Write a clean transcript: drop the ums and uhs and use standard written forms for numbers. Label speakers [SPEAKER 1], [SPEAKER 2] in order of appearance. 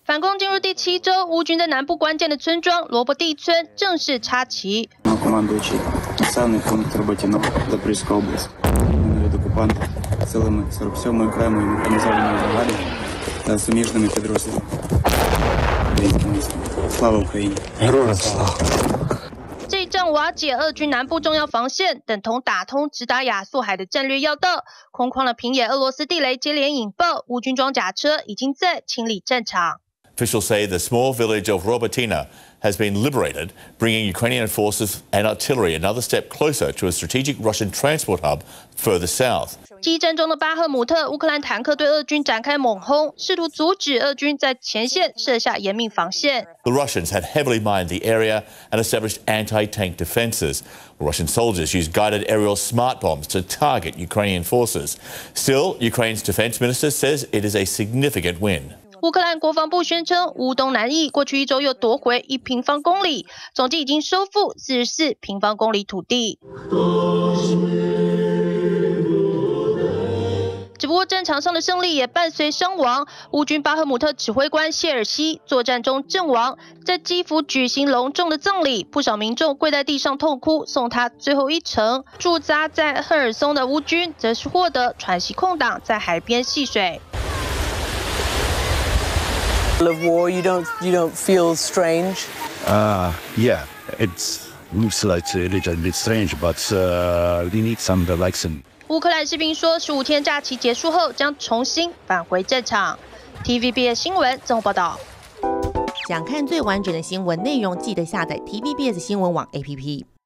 [SPEAKER 1] 反攻进入第7周，乌军在南部关键的村庄罗伯蒂村正式插旗。
[SPEAKER 2] Командуючий населений пункт Роботіно, Запорізька область. Від окупанта силами 47-ї окремої механізованої бригади та суміжними підрозділами. Слава Україні! Героям слава!
[SPEAKER 1] 这一仗瓦解俄军南部重要防线，等同打通直达亚速海的战略要道。空旷的平野俄罗斯地雷接连引爆，乌军装甲车已经在清理战场。
[SPEAKER 3] Officials say the small village of Robotyne has been liberated, bringing Ukrainian forces and artillery another step closer to a strategic Russian transport hub further south.
[SPEAKER 1] 激战中的巴赫姆特，乌克兰坦克对俄军展开猛轰，试图阻止俄军在前线设下严密防线。
[SPEAKER 3] The Russians had heavily mined the area and established anti-tank defences. Russian soldiers used guided aerial smart bombs to target Ukrainian forces. Still, Ukraine's defence minister says it is a significant win.
[SPEAKER 1] 乌克兰国防部宣称，乌东南翼过去1周又夺回1平方公里，总计已经收复44平方公里土地。只不过战场上的胜利也伴随伤亡，乌军巴赫姆特指挥官谢尔西作战中阵亡，在基辅举行隆重的葬礼，不少民众跪在地上痛哭，送他最后一程。驻扎在赫尔松的乌军则是获得喘息空档，在海边戏水。
[SPEAKER 4] Of war, you don't feel strange.
[SPEAKER 5] Yeah, it's like a little bit strange, but we need some relaxing.
[SPEAKER 1] 乌克兰士兵说，15天假期结束后将重新返回战场。TVBS 新闻综合报道。
[SPEAKER 6] 想看最完整的新闻内容，记得下载 TVBS 新闻网 APP。